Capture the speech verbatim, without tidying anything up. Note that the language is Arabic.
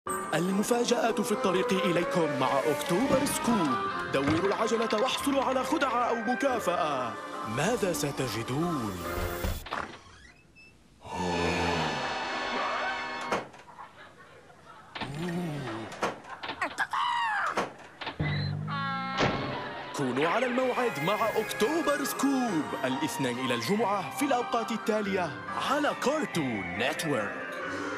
المفاجآت في الطريق إليكم مع أكتوبر سكوب. دوروا العجلة واحصلوا على خدعة أو مكافأة. ماذا ستجدون؟ كونوا على الموعد مع أكتوبر سكوب الاثنين إلى الجمعة في الأوقات التالية على كارتون نتورك.